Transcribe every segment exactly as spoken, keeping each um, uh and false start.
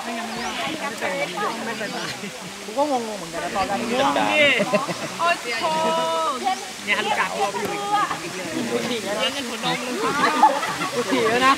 กูก็งงๆเหมือนกันนะตอนแรกนี่โอ้ยโธ่เนี่ยลูกกาตัวไปอยู่อีกเลยกูถีบแล้วนะหัวนมเลยกูถีบแล้วนะ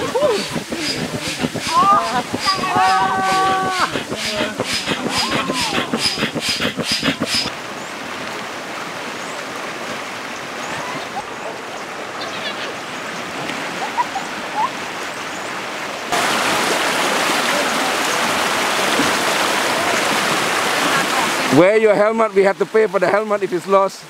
Wear your helmet. We have to pay for the helmet if it's lost.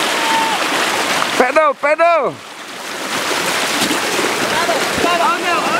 Pedal, pedal. Pedal, pedal.